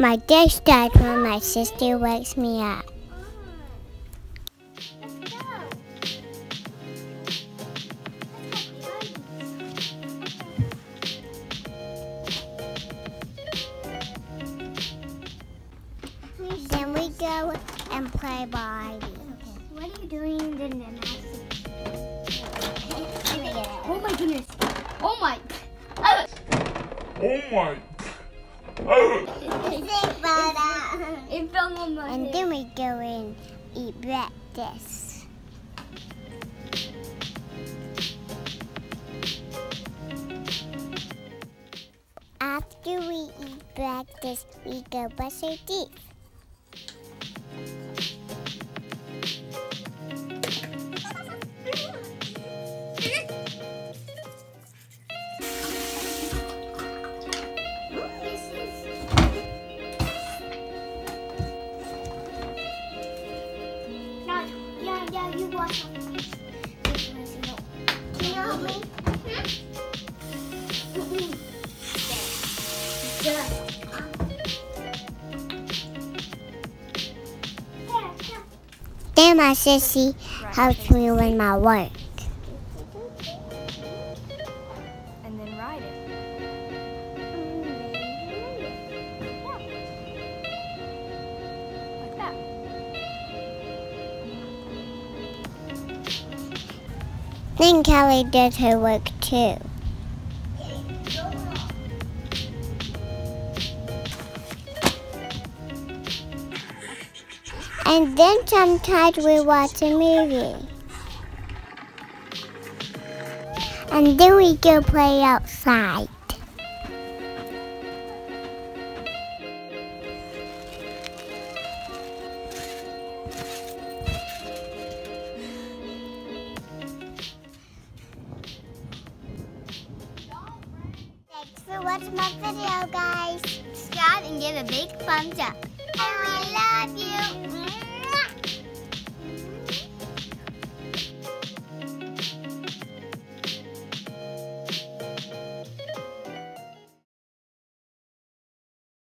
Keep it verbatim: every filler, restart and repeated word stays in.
My day starts when my sister wakes me up. Then we go and play Barbie. Okay. What are you doing in the gymnastics? Oh my goodness! Oh my! Oh my! It fell on my And head. then we go and eat breakfast. After we eat breakfast, we go brush our teeth. Yeah, yeah, you watch. Can you help me? Then my sissy helps me with my work. And then ride it. Like that. Then Kelly does her work too. And then sometimes we watch a movie. And then we go play outside. Thanks for watching my video, guys. Subscribe and give a big thumbs up. And we love you.